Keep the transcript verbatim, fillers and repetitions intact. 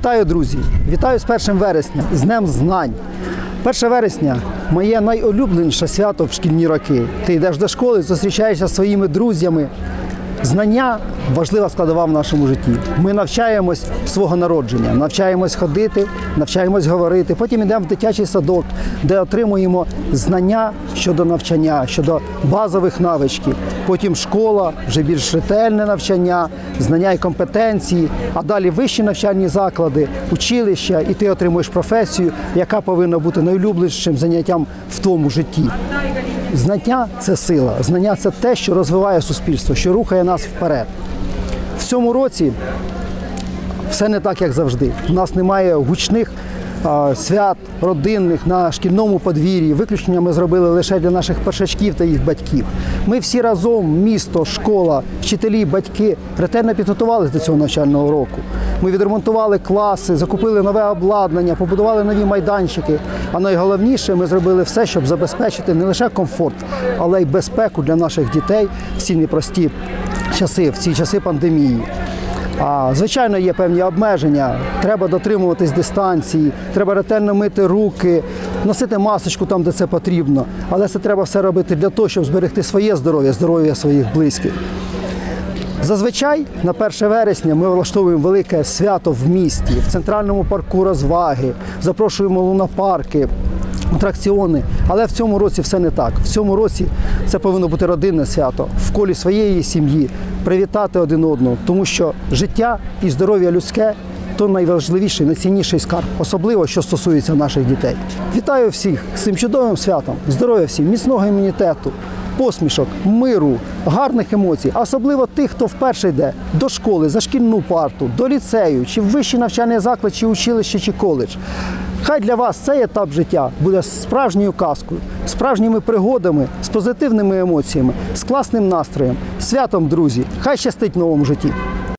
Вітаю, друзі! Вітаю з першим вересня, з Днем Знань. перше вересня – моє найулюбленіше свято в шкільні роки. Ти йдеш до школи, зустрічаєшся зі своїми друзями. Знання – важлива складова в нашому житті. Ми навчаємось свого народження, навчаємось ходити, навчаємось говорити. Потім йдемо в дитячий садок, де отримуємо знання щодо навчання, щодо базових навичків. Потім школа, вже більш ретельне навчання, знання і компетенції. А далі вищі навчальні заклади, училища, і ти отримуєш професію, яка повинна бути найулюбленішим заняттям в твоєму житті. Знання – це сила, знання – це те, що розвиває суспільство, що рухає нас вперед. В цьому році все не так, як завжди. У нас немає гучних а, свят родинних на шкільному подвір'ї. Виключення ми зробили лише для наших першачків та їх батьків. Ми всі разом, місто, школа, вчителі, батьки, ретельно підготувалися до цього навчального року. Ми відремонтували класи, закупили нове обладнання, побудували нові майданчики. А найголовніше, ми зробили все, щоб забезпечити не лише комфорт, але й безпеку для наших дітей в ці непрості часи, в ці часи пандемії. А, звичайно, є певні обмеження. Треба дотримуватись дистанції, треба ретельно мити руки, носити масочку там, де це потрібно. Але це треба все робити для того, щоб зберегти своє здоров'я, здоров'я своїх близьких. Зазвичай на перше вересня ми влаштовуємо велике свято в місті, в центральному парку розваги, запрошуємо лунопарки, атракціони. Але в цьому році все не так. В цьому році це повинно бути родинне свято, в колі своєї сім'ї, привітати один одного, тому що життя і здоров'я людське – то найважливіший, найцінніший скарб, особливо, що стосується наших дітей. Вітаю всіх з цим чудовим святом, здоров'я всім, міцного імунітету, посмішок, миру, гарних емоцій, а особливо тих, хто вперше йде до школи, за шкільну парту, до ліцею, чи в вищий навчальний заклад, чи училище, чи коледж. Хай для вас цей етап життя буде справжньою казкою, справжніми пригодами, з позитивними емоціями, з класним настроєм, святом, друзі. Хай щастить в новому житті!